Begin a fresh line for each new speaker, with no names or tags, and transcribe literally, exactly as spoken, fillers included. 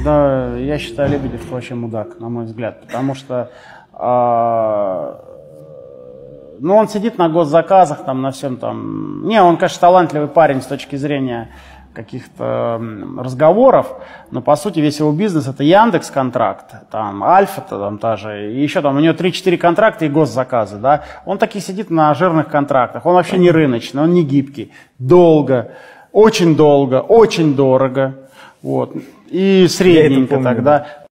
Да, я считаю, Лебедев вообще мудак, на мой взгляд, потому что а, ну, он сидит на госзаказах, там, на всем там. Не, он, конечно, талантливый парень с точки зрения каких-то разговоров, но, по сути, весь его бизнес — это Яндекс.Контракт, там, Альфа-то там та же, и еще там, у него три-четыре контракта и госзаказы, да. Он таки сидит на жирных контрактах, он вообще не рыночный, он не гибкий. Долго, очень долго, очень дорого, вот. И средненько
помню,
тогда.
да.